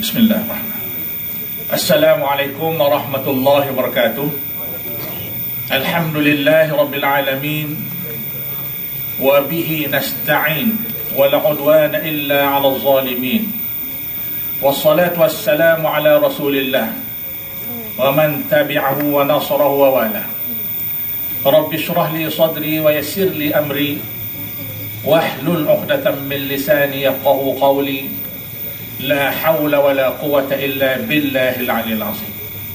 Bismillahirrahmanirrahim. Assalamualaikum warahmatullahi wabarakatuh. Alhamdulillahi rabbil alamin. Wa bihi nasta'in. Wa la udwana illa 'alal zalimin. Wassalatu wassalamu ala Rasulillah wa man tabi'ahu wa nasarahu wa wala. Rabbi shrah li sadri wa yassir li amri wahlul 'uqdatam min lisani yafqahu qawli. La hawla wa la quwata illa billahil aliyil azim.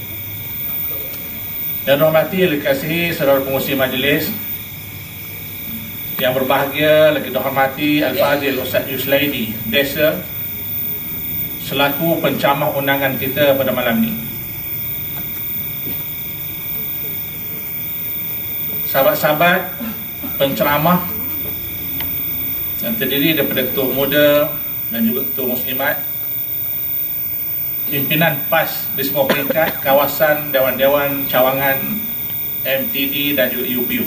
Dan hormati dikasihi saudara pengurusi majlis yang berbahagia, lagi dihormati Al-Fadhil Ustaz Yuslaidi Desa selaku pencamah undangan kita pada malam ini. Sahabat-sahabat penceramah yang terdiri daripada ketua muda dan juga ketua muslimat, pimpinan PAS di semua peringkat, kawasan, dewan-dewan, cawangan, MTD dan juga UPU,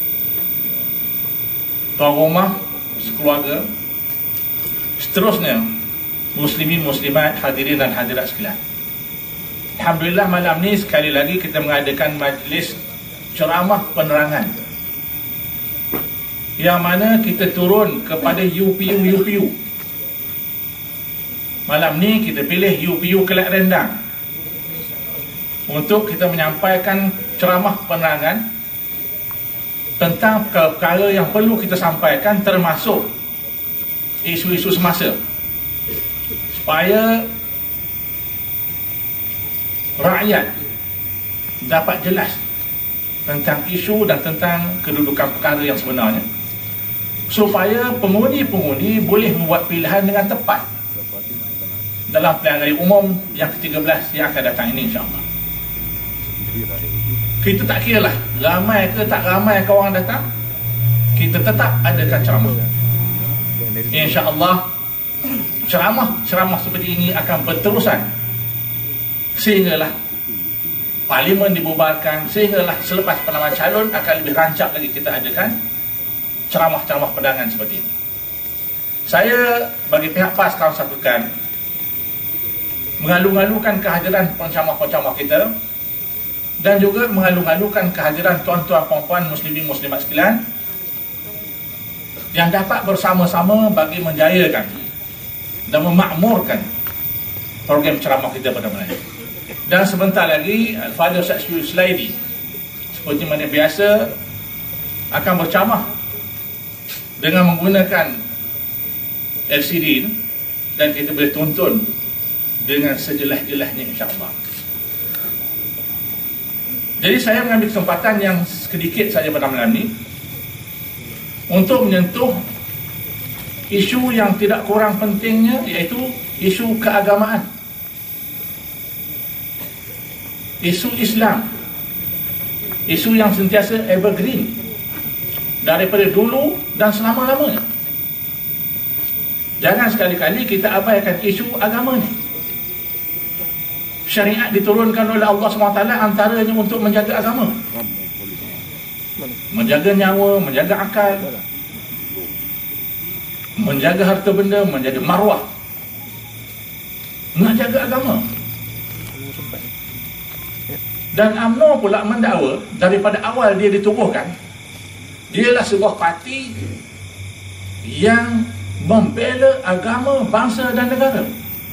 tuan rumah, sekeluarga, seterusnya muslimin, muslimat, hadirin dan hadirat sekalian. Alhamdulillah malam ni sekali lagi kita mengadakan majlis ceramah penerangan yang mana kita turun kepada UPU. Malam ni kita pilih UPU Kelak Rendang untuk kita menyampaikan ceramah penerangan tentang perkara yang perlu kita sampaikan, termasuk isu-isu semasa, supaya rakyat dapat jelas tentang isu dan tentang kedudukan perkara yang sebenarnya, supaya pengundi-pengundi boleh membuat pilihan dengan tepat dalam pilihan raya umum yang ke-13 yang akan datang ini, insyaAllah. Kita tak kira lah ramai ke tak ramai ke orang datang, kita tetap adakan ceramah. InsyaAllah ceramah seperti ini akan berterusan sehinggalah parlimen dibubarkan, sehinggalah selepas penamaan calon akan lebih rancak lagi kita adakan ceramah-ceramah pedangan seperti ini. Saya bagi pihak PAS kawan satukan mengalu-alukan kehadiran pencamah-pencamah kita dan juga mengalu-alukan kehadiran tuan-tuan puan-puan muslimin muslimat sekalian yang dapat bersama-sama bagi menjayakan dan memakmurkan program ceramah kita pada malam ini. Dan sebentar lagi Al-Fadhil Ustaz Yuslaidi seperti mana biasa akan berceramah dengan menggunakan LCD dan kita boleh tonton dengan sejelas-jelasnya, insyaAllah. Jadi saya mengambil kesempatan yang sedikit saja pada malam ini untuk menyentuh isu yang tidak kurang pentingnya, iaitu isu keagamaan, isu Islam, isu yang sentiasa evergreen daripada dulu dan selama-lamanya. Jangan sekali-kali kita abaikan isu agama ni. Syariat diturunkan oleh Allah SWT antaranya untuk menjaga agama, menjaga nyawa, menjaga akal, menjaga harta benda, menjaga maruah, menjaga agama. Dan UMNO pula mendakwa daripada awal dia ditubuhkan, dialah sebuah parti yang membela agama, bangsa dan negara.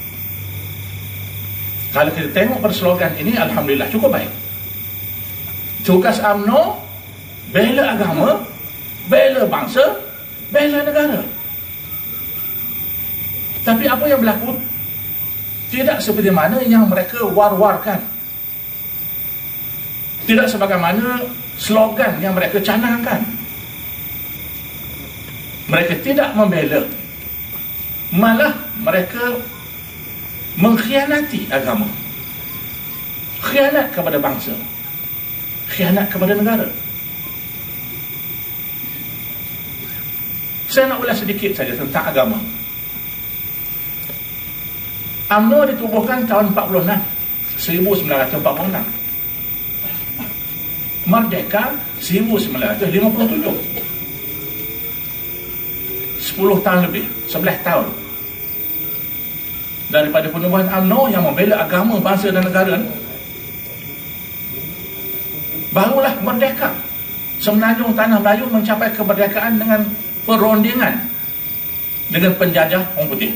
Kalau kita tengok pada slogan ini, alhamdulillah cukup baik. Tugas UMNO bela agama, bela bangsa, bela negara. Tapi apa yang berlaku tidak seperti mana yang mereka war-warkan, tidak sebagaimana slogan yang mereka canangkan. Mereka tidak membela, malah mereka mengkhianati agama, khianat kepada bangsa, khianat kepada negara. Saya nak ulas sedikit saja tentang agama. UMNO ditubuhkan tahun 1946. Merdeka 1957. 10 tahun lebih, 11 tahun. daripada penubuhan UMNO yang membela agama, bangsa dan negara ni, barulah merdeka. Semenanjung tanah Melayu mencapai kemerdekaan dengan perundingan dengan penjajah orang putih.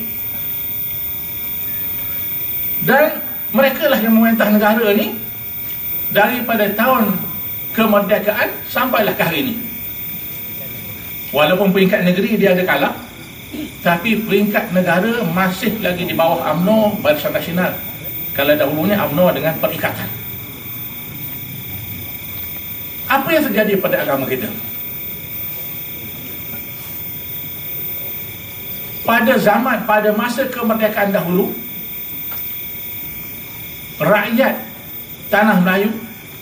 Dan mereka lah yang memerintah negara ni daripada tahun kemerdekaan sampailah ke hari ini. Walaupun peringkat negeri dia ada kalah, tapi peringkat negara masih lagi di bawah UMNO, Barisan Nasional. Kalau dahulunya UMNO dengan Perikatan. Apa yang terjadi pada agama kita? Pada masa kemerdekaan dahulu, rakyat tanah Melayu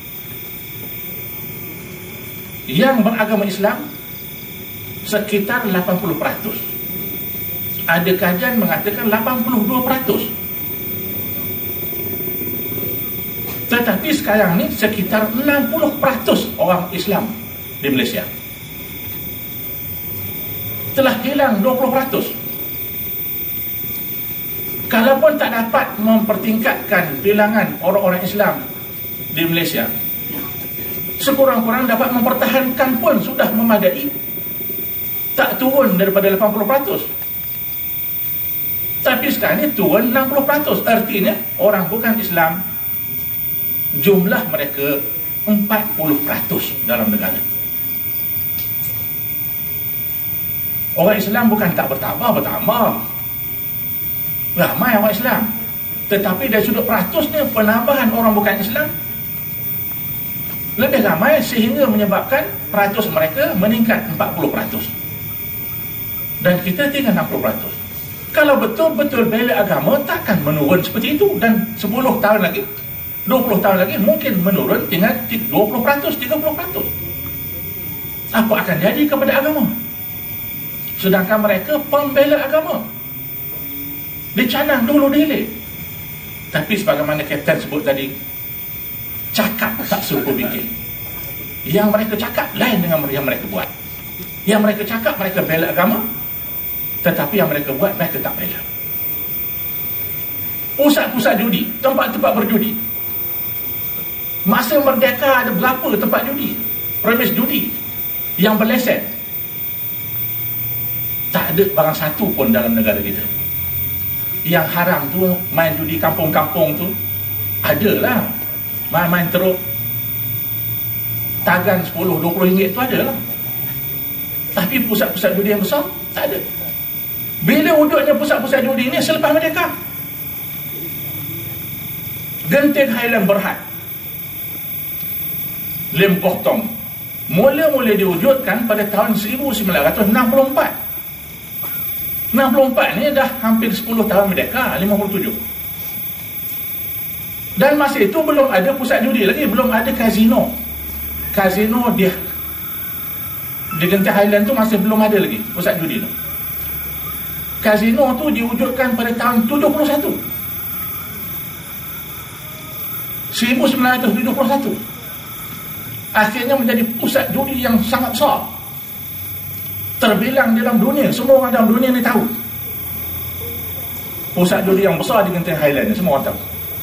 yang beragama Islam sekitar 80%. Ada kajian mengatakan 82%. Tetapi sekarang ni sekitar 60% orang Islam di Malaysia. Telah hilang 20%. Kalaupun tak dapat mempertingkatkan bilangan orang-orang Islam di Malaysia, sekurang-kurang dapat mempertahankan pun sudah memadai. Tak turun daripada 80%. Tapi sekarang ni turun 60%. Artinya orang bukan Islam, jumlah mereka 40% dalam negara. Orang Islam bukan tak bertambah. Ramai orang Islam. Tetapi dari sudut peratusnya, penambahan orang bukan Islam lebih ramai sehingga menyebabkan peratus mereka meningkat 40%. Dan kita tinggal 60%. Kalau betul-betul bela agama, takkan menurun seperti itu. Dan 10 tahun lagi, 20 tahun lagi mungkin menurun tinggal 20%, 30%. Apa akan jadi kepada agama? Sedangkan mereka pembela agama, dicanang dulu dihilir. Tapi sebagaimana Kapten sebut tadi, cakap tak serupa fikir. Yang mereka cakap lain dengan yang mereka buat. Yang mereka cakap mereka bela agama, tetapi yang mereka buat mereka tak bela. Pusat-pusat judi, tempat-tempat berjudi. Masa merdeka ada berapa tempat judi, premis judi yang berlesen? Tak ada barang satu pun dalam negara kita. Yang haram tu, main judi kampung-kampung tu, adalah. Main teruk tagan 10-20 ringgit tu adalah. Tapi pusat-pusat judi yang besar, tak ada. Bila wujudnya pusat-pusat judi ini? Selepas merdeka. Genting Highland Berhad, Lim Kok Tong, mula-mula diwujudkan pada tahun 1964. 64 ni dah hampir 10 tahun merdeka, 57. Dan masa itu belum ada pusat judi lagi, belum ada kasino. Kasino di Genting Highland tu masih belum ada lagi pusat judi tu. Kasino tu diwujudkan pada tahun 71. 1971. Akhirnya menjadi pusat judi yang sangat besar, terbilang dalam dunia. Semua orang dalam dunia ni tahu pusat judi yang besar di Genting Highland ni, semua orang tahu.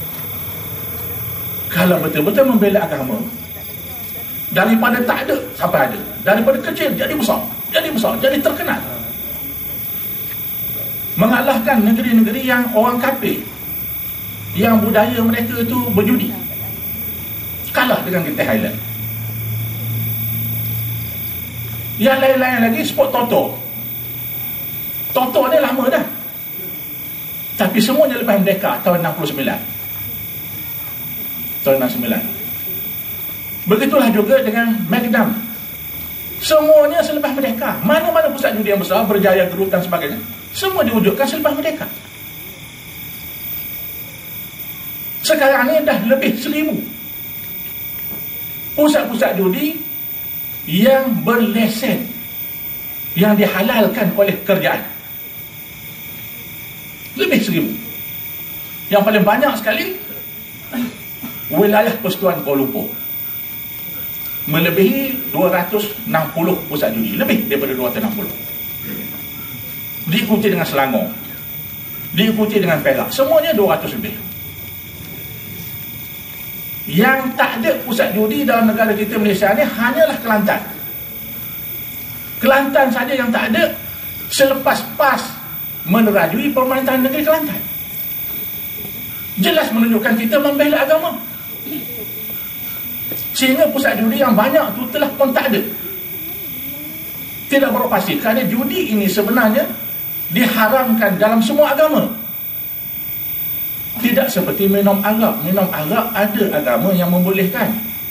Kalau betul-betul membela agama, daripada tak ada sampai ada, daripada kecil jadi besar, jadi terkenal, mengalahkan negeri-negeri yang orang kafir, yang budaya mereka itu berjudi, kalah dengan Genting Highland. Yang lain-lain lagi, sport Toto. Toto ni lama dah, tapi semuanya lepas merdeka tahun 69. Tahun 69. Begitulah juga dengan Magnum. Semuanya selepas merdeka. Mana-mana pusat judi yang besar, Berjaya Group dan sebagainya, semua diwujudkan selepas merdeka. Sekarang ni dah lebih 1,000 pusat-pusat judi yang berlesen, yang dihalalkan oleh kerajaan. Lebih 1,000. Yang paling banyak sekali wilayah Persekutuan Kuala Lumpur, melebihi 260 pusat judi, lebih daripada 260. Diikuti dengan Selangor, diikuti dengan Perak. Semuanya 200 lebih. Yang tak ada pusat judi dalam negara kita Malaysia ni hanyalah Kelantan. Kelantan saja yang tak ada selepas PAS menerajui pemerintahan negeri Kelantan. Jelas menunjukkan kita membela agama. Sehingga pusat judi yang banyak tu telah pun tak ada. Tidak beroperasi kerana judi ini sebenarnya diharamkan dalam semua agama. Tidak seperti minum arak. Minum arak ada agama yang membolehkan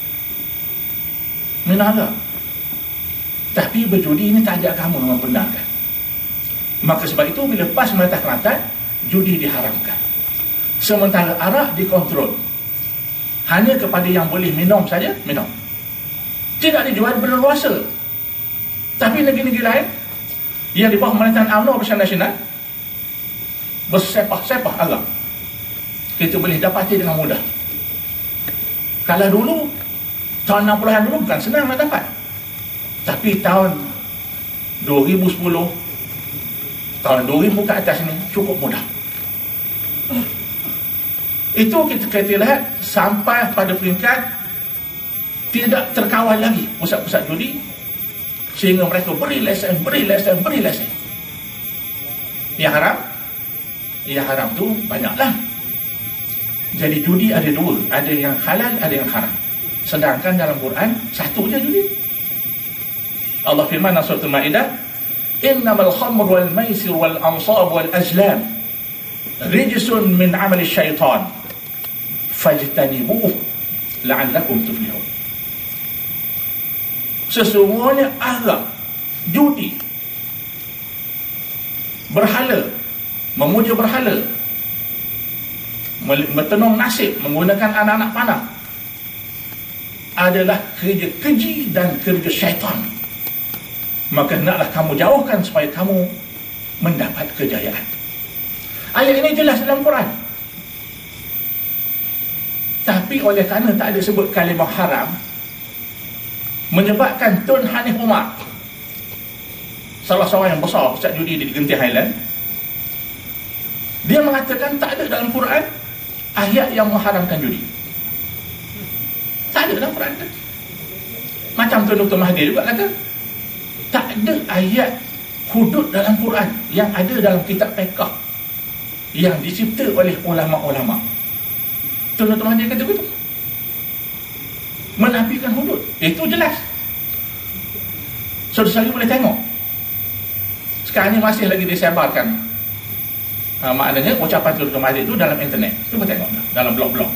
minum arak. Tapi berjudi ini tak ada agama yang membenarkan. Maka sebab itu bila PAS memerintah Kelantan, judi diharamkan. Sementara arak dikontrol. Hanya kepada yang boleh minum saja, minum. Tidak dijual berleluasa. Tapi negeri-negeri lain yang di bawah pemerintahan UMNO bersama nasional bersepah-sepah arak. Kita boleh dapati dengan mudah. Kalau dulu tahun 60-an dulu bukan senang nak dapat. Tapi tahun 2010, tahun 2000 ke atas ni cukup mudah. Itu kita lihat sampai pada peringkat tidak terkawal lagi pusat-pusat judi, sehingga mereka beri lesen. Yang haram tu banyaklah. Jadi judi ada dua, ada yang halal, ada yang haram. Sedangkan dalam Quran satu je judi. Allah firman dalam surah Al-Maidah, "Innamal khamru wal maisir wal ansab wal azlam rijsun min 'amali syaitan fajtanibuhu la'allakum tuflihun." Sesungguhnya arak, judi, berhala, memuja berhala, bertenung nasib menggunakan anak-anak panah adalah kerja keji dan kerja syaitan. Maka hendaklah kamu jauhkan supaya kamu mendapat kejayaan. Ayat ini jelas dalam Quran. Tapi oleh kerana tak ada sebut kalimah haram, menyebabkan Tun Hanif Umar, salah seorang yang besar pusat judi di Genting Highland, dia mengatakan tak ada dalam Quran ayat yang mengharamkan judi. Tak ada dalam Quran. Macam Tun Dr. Mahathir juga kata, tak ada ayat hudud dalam Quran yang ada dalam kitab fiqh yang dicipta oleh ulama-ulama. Tun Dr. Mahathir kata begitu, menafikan hudud. Itu jelas. Saudara-saudara boleh tengok. Sekarang ni masih lagi disebarkan. Maknanya ucapan Tun Dr. Mahathir itu dalam internet. Cuba tengok dalam blog-blog.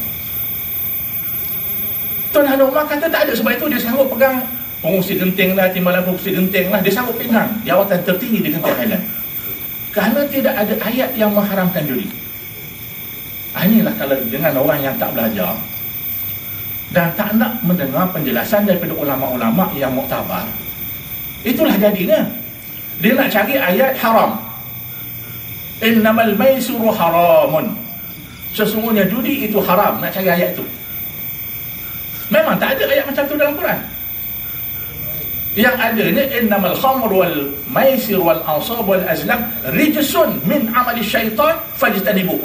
Tun Hanif Umar kata tak ada, sebab itu dia sanggup pegang pengungsi Genting lah, timbalan pengungsi Genting lah, dia sanggup pegang jawatan tertinggi di Genting Highland. Kerana tidak ada ayat yang mengharamkan judi. Inilah kalau dengan orang yang tak belajar dan tak nak mendengar penjelasan daripada ulama-ulama yang muktabar, itulah jadinya dia nak cari ayat haram. Innamal maisiru haramun, sesungguhnya judi itu haram. Nak cari ayat itu, memang tak ada ayat macam tu dalam Quran. Yang adanya innamal khamru wal maisir wal ansab wal azlam rijsun min amali syaitan fajtanibu.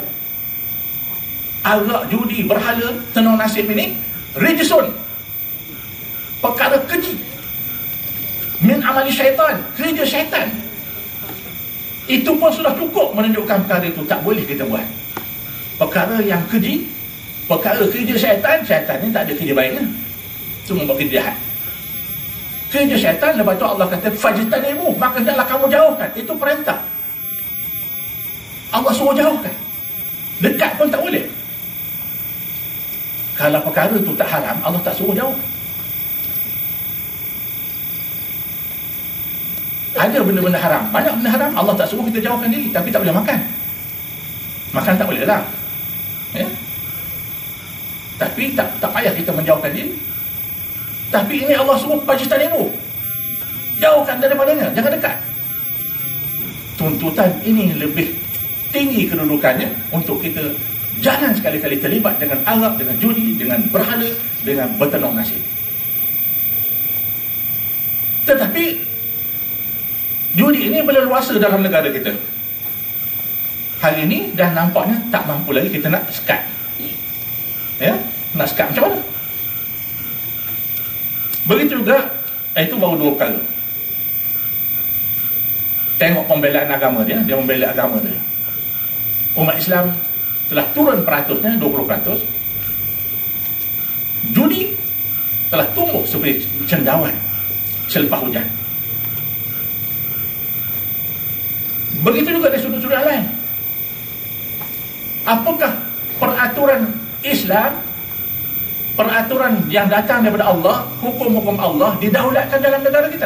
Arak, judi, berhala, tenung nasib ini rijsun, perkara keji, min amali syaitan, kerja syaitan. Itu pun sudah cukup menunjukkan perkara itu tak boleh kita buat. Perkara yang keji, perkara kerja syaitan, syaitan ni tak ada kerja baiknya, cuma buat kerja jahat. Kerja syaitan, lepas tu Allah kata fajtanibu, maka hendaklah kamu jauhkan. Itu perintah. Allah suruh jauhkan. Dekat pun tak boleh. Kalau perkara itu tak haram, Allah tak suruh jauh. Ada benda-benda haram, banyak benda haram Allah tak suruh kita jauhkan diri. Tapi tak boleh makan. Makan tak boleh lah, ya? Tapi tak payah kita menjauhkan diri. Tapi ini Allah suruh fajtanibu, jauhkan daripadanya, jangan dekat. Tuntutan ini lebih tinggi kedudukannya untuk kita jangan sekali-kali terlibat dengan arak, dengan judi, dengan berhala, dengan bertenung nasib. Tetapi judi ini berleluasa dalam negara kita. Hari ini dah nampaknya tak mampu lagi kita nak sekat. Ya, nak sekat macam mana? Begitu juga, itu baru dua perkara. Tengok pembelaan agama dia membela agama dia. Umat Islam telah turun peratusnya 20%. Judi telah tumbuh seperti cendawan selepas hujan. Begitu juga di sudut-sudut lain. Apakah peraturan Islam, peraturan yang datang daripada Allah, hukum-hukum Allah didaulatkan dalam negara kita?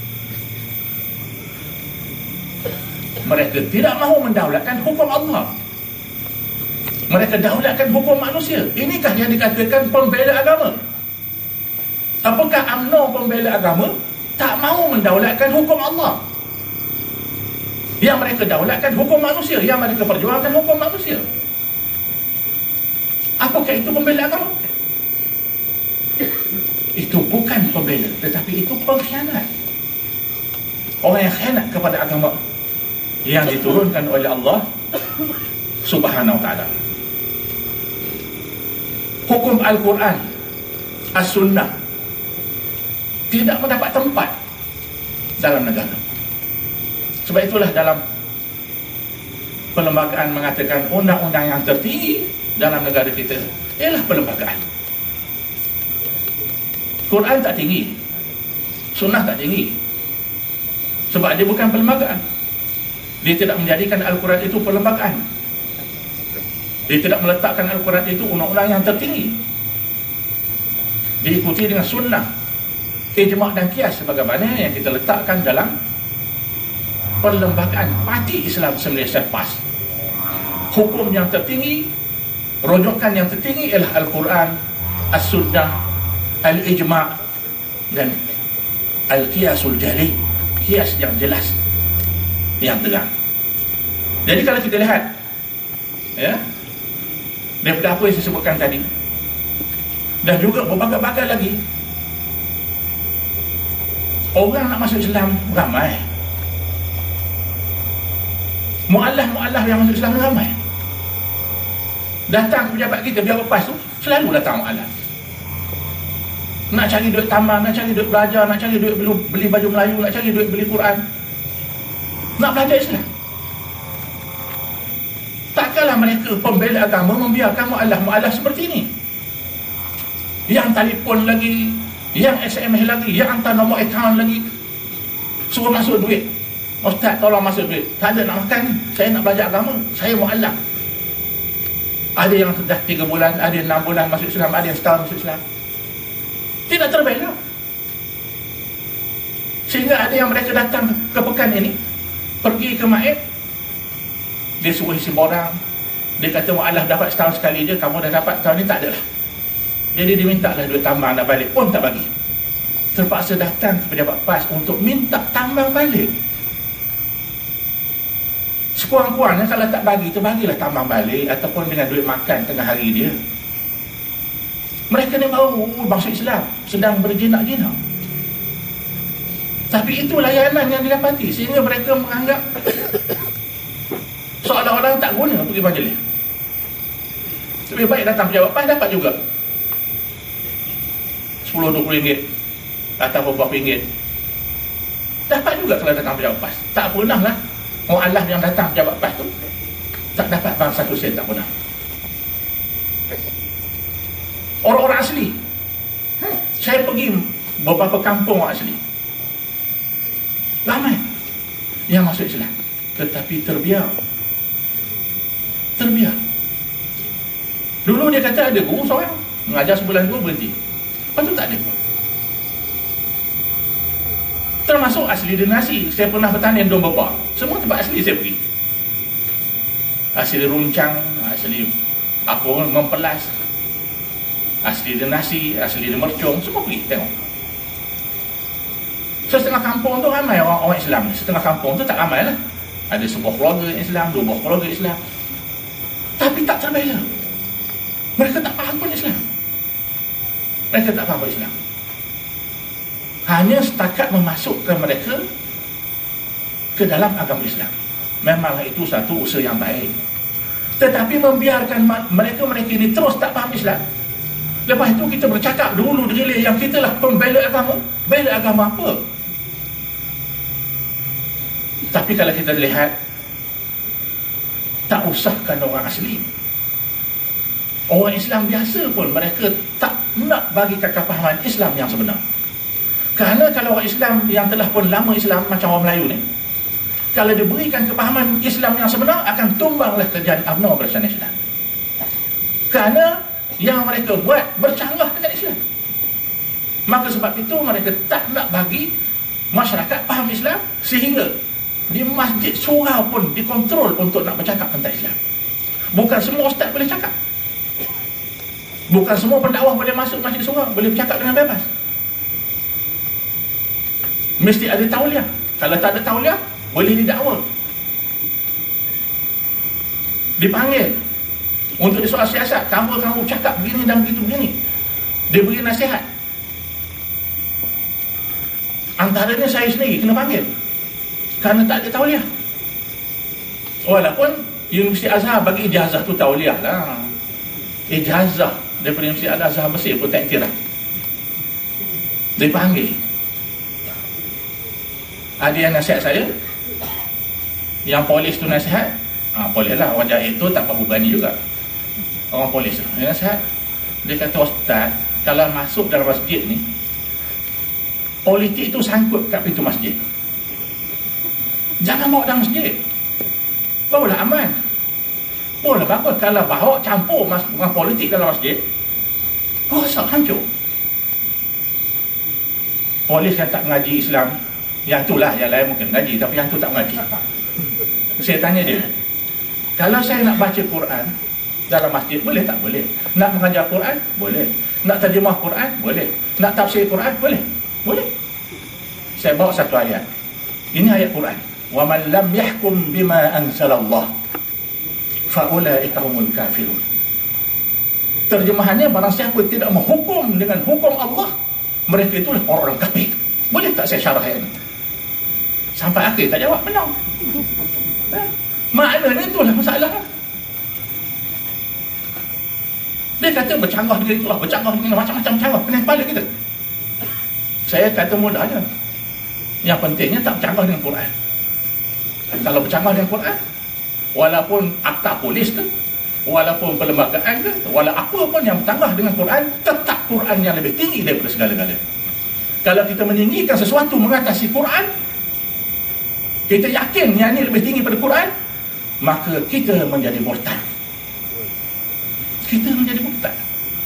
Mereka tidak mahu mendaulatkan hukum Allah. Mereka daulatkan hukum manusia. Inikah yang dikatakan pembela agama? Apakah UMNO pembela agama tak mahu mendaulatkan hukum Allah? Yang mereka daulatkan hukum manusia, yang mereka perjuangkan hukum manusia. Apakah itu pembela agama? Itu bukan pembela, tetapi itu pengkhianat. Orang yang khianat kepada agama yang diturunkan oleh Allah Subhanahu wa ta'ala. Hukum Al-Quran, As-Sunnah tidak mendapat tempat dalam negara. Sebab itulah dalam perlembagaan mengatakan undang-undang yang tertinggi dalam negara kita ialah perlembagaan. Quran tak tinggi, Sunnah tak tinggi, sebab dia bukan perlembagaan. Dia tidak menjadikan Al-Quran itu perlembagaan. Dia tidak meletakkan Al-Quran itu undang-undang yang tertinggi. Diikuti dengan sunnah, ijma' dan qiyas sebagaimana yang kita letakkan dalam perlembagaan Parti Islam Malaysia PAS. Hukum yang tertinggi, rujukan yang tertinggi ialah Al-Quran, As-Sunnah, Al-Ijma' dan Al-Qiyasul Jali, qiyas yang jelas, yang terang. Jadi kalau kita lihat, ya, daripada apa yang saya sebutkan tadi, dan juga berbagai-bagai lagi, orang nak masuk Islam ramai, mu'alaf yang masuk Islam ramai. Datang pejabat kita, pejabat PAS tu selalu datang mu'alaf. Nak cari duit tambang, nak cari duit belajar, nak cari duit beli baju Melayu, nak cari duit beli Quran, nak belajar Islam. Takkanlah mereka pembela agama membiarkan mu'alaf seperti ini, yang telefon lagi, yang SMS lagi, yang hantar nombor akaun lagi, suruh masuk duit. Ustaz tolong masuk duit. Tak ada nak makan, saya nak belajar agama, saya mu'alaf. Ada yang sudah 3 bulan, ada yang 6 bulan masuk Islam, ada yang setahun masuk Islam. Tidak terbela. Sehingga ada yang mereka datang ke pekan ini, pergi ke Maid, dia suruh isi borang, dia kata mu'alaf dapat setahun sekali je, kamu dah dapat tahun ni, tak ada lah. Jadi dia minta lah duit tambang nak balik, pun tak bagi. Terpaksa datang ke pejabat PAS untuk minta tambang balik. Sekurang-kurangnya kalau tak bagi tu, bagilah tambang balik, ataupun dengan duit makan tengah hari dia. Mereka ni baru masuk Islam, sedang berjinak-jinak. Tapi itu layanan yang didapati, sehingga mereka menganggap seolah-olah tak guna pergi majlis. Lebih baik datang pejabat PAS, dapat juga 10-20 ringgit atau beberapa ringgit. Dapat juga kalau datang pejabat PAS. Tak pernah lah mu'alaf yang datang pejabat PAS tu tak dapat bang 1 sen, tak pernah. Orang-orang asli, saya pergi beberapa kampung orang asli, ramai yang masuk Islam, tetapi terbiar. Dulu dia kata ada guru seorang mengajar sebulan 2 berhenti, lepas tu tak ada. Termasuk asli donasi. Saya pernah bertanding domba bar, semua tempat asli saya pergi. Asli Runcang, asli apa, Mempelas, asli donasi, asli Mercong, semua pergi tengok. So setengah kampung tu ramai orang Islam. Setengah kampung tu tak ramai lah, ada sebuah keluarga Islam, 2 buah keluarga Islam, tapi tak terbela. Mereka tak faham pun Islam. Mereka tak faham Islam. Hanya setakat memasukkan mereka ke dalam agama Islam. memanglah itu satu usaha yang baik. Tetapi membiarkan mereka ini terus tak faham Islam. Lepas itu kita bercakap dulu diri yang kita lah pembela agama. Bela agama apa? Tapi kalau kita lihat, tak usahkan orang asli, orang Islam biasa pun mereka tak nak bagi kefahaman Islam yang sebenar. Kerana kalau orang Islam yang telah pun lama Islam macam orang Melayu ni, kalau diberikan kefahaman Islam yang sebenar, akan tumbanglah kerajaan UMNO Barisan Islam. Kerana yang mereka buat bercanggah dengan Islam. Maka sebab itu mereka tak nak bagi masyarakat faham Islam, sehingga di masjid surau pun dikontrol untuk nak bercakap tentang Islam. Bukan semua ustaz boleh cakap, bukan semua pendakwah boleh masuk masjid surau, boleh bercakap dengan bebas. Mesti ada tauliah. Kalau tak ada tauliah, boleh didakwa, dipanggil untuk disoal siasat. Kamu cakap begini dan begitu begini, dia beri nasihat. Antaranya saya sendiri kena panggil kerana tak ada tauliah. Walaupun Universiti Azhar bagi ijazah tu tauliah lah, ijazah daripada Universiti Al-Azhar Mesir pun tak kira, dipanggil. Ada yang nasihat saya, yang polis tu nasihat, polis lah, orang jahit tu tak apa berani juga, orang polis tu dia nasihat. Dia kata, ustaz, kalau masuk dalam masjid ni, politik tu sangkut kat pintu masjid, jangan bawa dalam masjid, bawalah aman. Boleh bagus. Kalau bawa campur dengan politik dalam masjid, rosak, hancur. Polis yang tak mengaji Islam, yang itulah, yang lain mungkin mengaji, tapi yang tu tak mengaji. Saya tanya dia, kalau saya nak baca Quran dalam masjid, boleh tak? Boleh. Nak mengajar Quran? Boleh. Nak terjemah Quran? Boleh. Nak tafsir Quran? Boleh. Boleh. Saya bawa satu ayat. Ini ayat Quran. Wa man lam yahkum bima anzalallah fa ulaika humul kafirun. Terjemahannya, barang siapa tidak menghukum dengan hukum Allah, mereka itulah orang kafir. Boleh tak saya syarah ayat ini? Sampai akhir tak jawab, menang. Maknanya itulah masalah. Dia kata bercanggah dengan itulah, bercanggah dengan macam-macam canggah pening kepala kita. Saya kata mudah je. Yang pentingnya tak bercanggah dengan Quran. Kalau bercanggah dengan Quran, walaupun akta polis ke, walaupun perlembagaan ke, walaupun apa pun yang bercanggah dengan Quran, tetap Quran yang lebih tinggi daripada segala-galanya. Kalau kita meninggikan sesuatu mengatasi Quran, kita yakin yang ini lebih tinggi pada Quran, maka kita menjadi murtad. Kita menjadi murtad.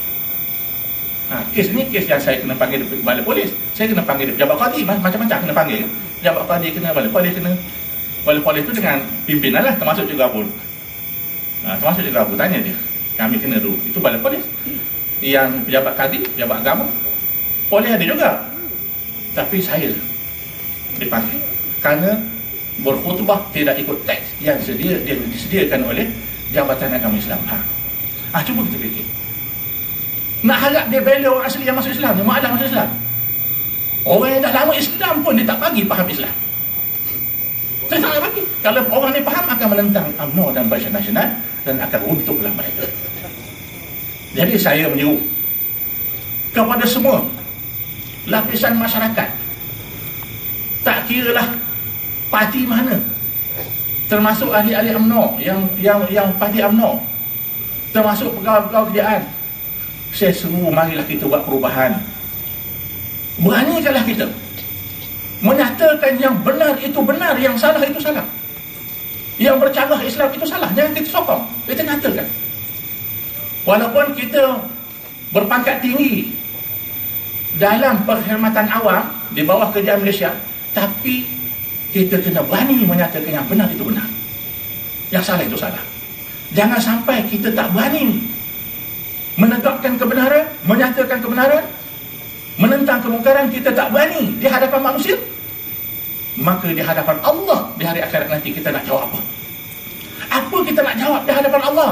Kes ni kes yang saya kena panggil balai polis, saya kena panggil pejabat qadi, macam-macam kena panggil. Pejabat qadi kena, balai polis kena. Balai polis tu dengan pimpinan lah, termasuk juga pun. Termasuk juga pun, tanya dia. Kami kena dulu, itu balai polis. Yang pejabat qadi, pejabat agama, polis ada juga. Tapi saya dipanggil kerana berkhutbah tidak ikut teks yang disediakan oleh Jabatan Agama Islam. Cuba kita fikir. Nak harap dia bela orang asli yang masuk Islam, yang mu'adah masuk Islam. Orang yang dah lama Islam pun dia tak bagi faham Islam. Saya tak nak bagi. Kalau orang ni faham, akan menentang UMNO dan Barisan Nasional dan akan runtuhlah mereka. Jadi saya menyeru kepada semua lapisan masyarakat, tak kiralah parti mana, termasuk ahli-ahli UMNO yang parti UMNO, termasuk pegawai-pegawai kerajaan, saya seru, marilah kita buat perubahan. Beranikanlah kita menyatakan yang benar itu benar, yang salah itu salah, yang bercanggah Islam itu salah. Jangan kita sokong, kita nyatakan. Walaupun kita berpangkat tinggi dalam perkhidmatan awam di bawah kerajaan Malaysia, tapi kita kena berani menyatakan yang benar itu benar, yang salah itu salah. Jangan sampai kita tak berani menegakkan kebenaran, menyatakan kebenaran, menentang kemungkaran. Kita tak berani di hadapan manusia, maka di hadapan Allah di hari akhirat nanti kita nak jawab apa? Apa kita nak jawab di hadapan Allah?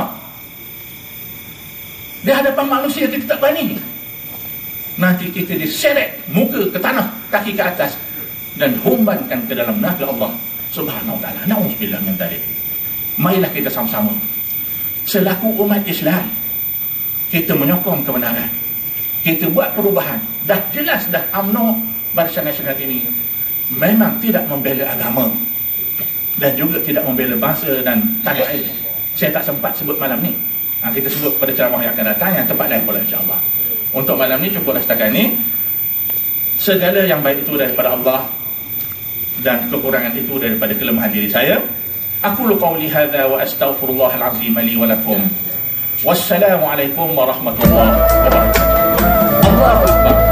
Di hadapan manusia kita tak berani. Nanti kita diseret muka ke tanah, kaki ke atas, dan humbankan ke dalam neraka Allah Subhanahu wa ta'ala. Na'udzubillah min dzalik. Marilah kita sama-sama selaku umat Islam, kita menyokong kebenaran, kita buat perubahan. Dah jelas dah UMNO Barisan Nasional ini memang tidak membela agama dan juga tidak membela bangsa dan tanah air. Saya tak sempat sebut malam ni. Kita sebut pada ceramah yang akan datang yang tempat lain pula, insya-Allah. Untuk malam ni cukuplah setakat ni. Segala yang baik itu daripada Allah dan kekurangan itu daripada kelemahan diri saya. Aqulu qawli hadza wa astaghfirullahal azim li wa lakum. Wassalamu alaikum warahmatullahi wabarakatuh. Allahu akbar.